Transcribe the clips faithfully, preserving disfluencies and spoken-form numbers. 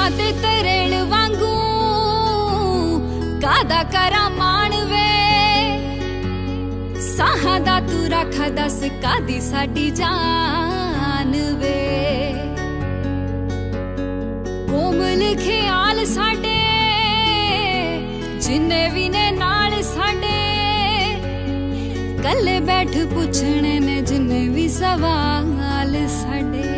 रूहां ते तरेल वांगू कादा करा मान वे साहां दा तू रख दस कादी साडी जान वे कोमल ख्याल साडे जिन्ने भी ने नाल साडे कल बैठ पुछने ने जिन्ने भी सवाल साडे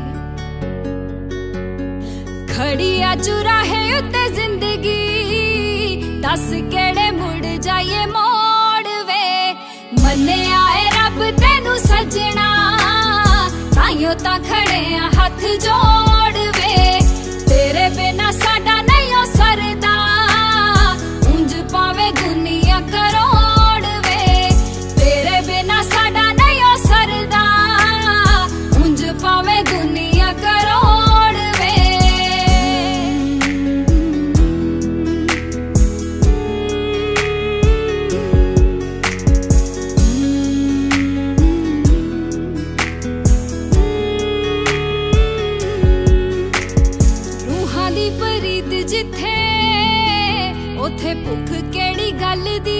खड़ी आ चुराहे उत्ते जिंदगी दस केड़े मुड़ जाइए मोड़ वे मन्ने आए रब तेनू सजना ताइयों ता खड़े आ हाथ जोड़ वे तेरे बिना साडा नहीं हो सरदा उंज पावे दुनिया करोड़ वे तेरे बिना साडा नहीं हो सरदा उंज पावे दुनिया करोड़ वे रूहां दी परीत जिथे उथे भुख केड़ी गल दी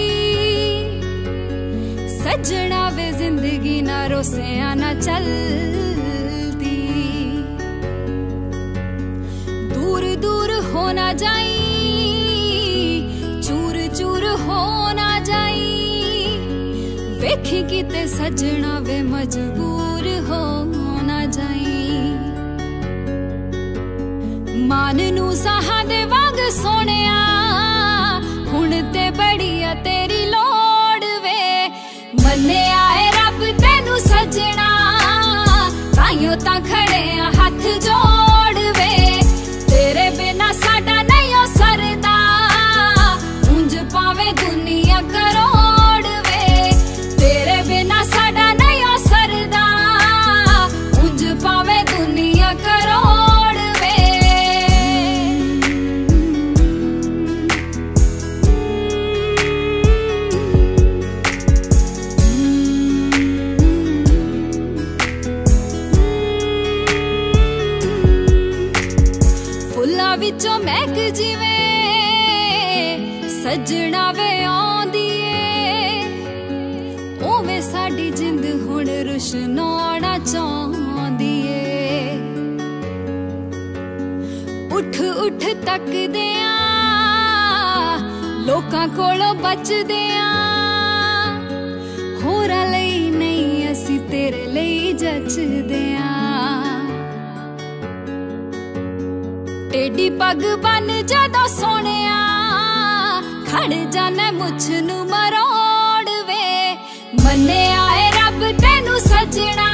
सजना वे जिंदगी ना रोसिया ना चलती दूर दूर होना जाई चूर चूर होना जाई वेखी किते सजना वे मजबूर होना जाई मान नू साहां दे वांग सोनिया हुण ते बड़िया तेरी लोड़ वे मन्ने आए रब तेनू सजना ताइयों ता खड़े आ हाथ जोड़ वे तेरे बिना साडा नहीं हो सरदा उंज पावे दुनिया करोड़ वे तेरे बिना साडा नहीं हो सरदा उंज पावे दुनिया करोड़ वे फुल्लां विचों महक जिवे सजना वे आउंदी ए ओवें साडी जिंद हुण रुशनाना चाहुंदी ए उठ उठ तकदे आ लोकां कोलों बचदे आ होरां लई नहीं असीं तेरे लई जचदे आ टेढ़ी पग बन जदों सोनिया खड़ जाने मुछ नू मरोड़ वे मन्ने आए रब तेनू सजना